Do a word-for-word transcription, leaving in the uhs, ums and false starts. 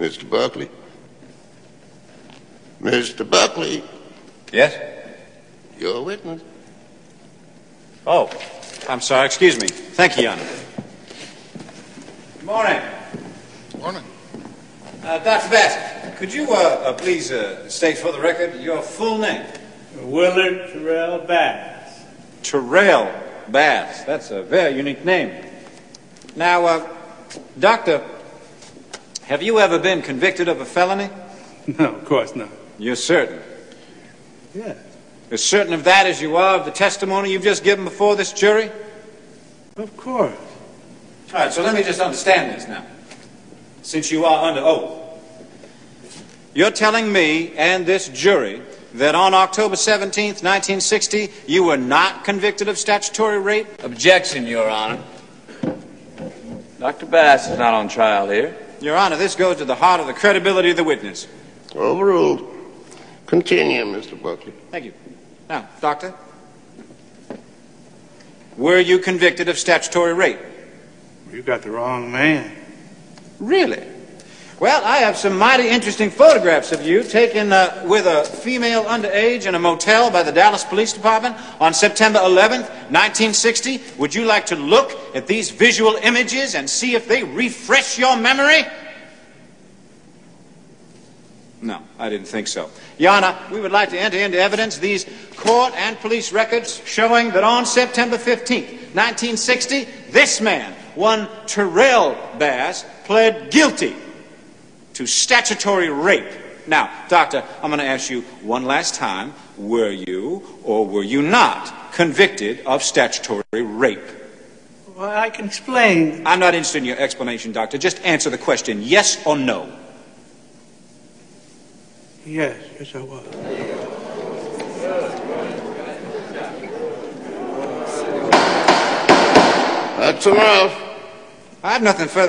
Mister Buckley? Mister Buckley? Yes? You're a witness. Oh, I'm sorry. Excuse me. Thank you, Your Honor. Good morning. Morning. Uh, Doctor Bass, could you uh, uh, please uh, state for the record your full name? Willard Terrell Bass. Terrell Bass. That's a very unique name. Now, uh, Doctor, have you ever been convicted of a felony? No, of course not. You're certain? Yeah. As certain of that as you are of the testimony you've just given before this jury? Of course. All right, so let me just understand this now. Since you are under oath, you're telling me and this jury that on October seventeenth, nineteen sixty, you were not convicted of statutory rape? Objection, Your Honor. Doctor Bass is not on trial here. Your Honor, this goes to the heart of the credibility of the witness. Overruled. Continue, Mister Buckley. Thank you. Now, Doctor, were you convicted of statutory rape? You got the wrong man. Really? Well, I have some mighty interesting photographs of you taken uh, with a female underage in a motel by the Dallas Police Department on September eleventh, nineteen sixty. Would you like to look at these visual images and see if they refresh your memory? No, I didn't think so. Your Honor, we would like to enter into evidence these court and police records showing that on September fifteenth, nineteen sixty, this man, one Terrell Bass, pled guilty to statutory rape. Now, Doctor, I'm going to ask you one last time, were you or were you not convicted of statutory rape? Well, I can explain. I'm not interested in your explanation, Doctor. Just answer the question, yes or no. Yes, yes I was. That's enough. I have nothing further.